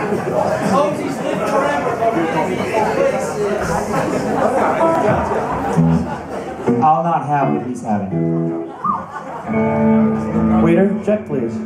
Cozy's lived forever, but really places. I'll not have what he's having. Waiter, check please.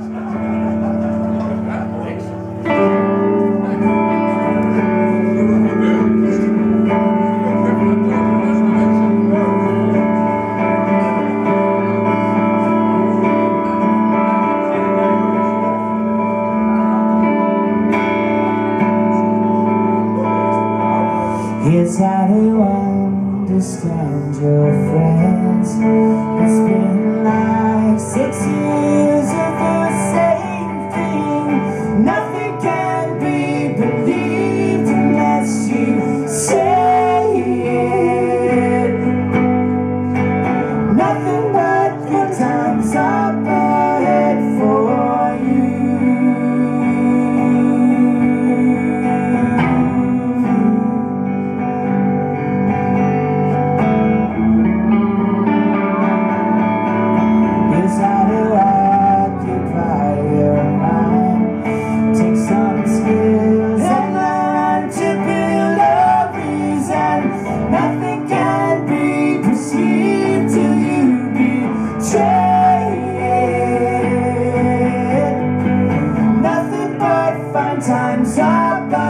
Here's how to understand your friends. It's been like 6 years of the same thing. Nothing can be believed unless you say it. Nothing but good times up ahead for you. Time's up.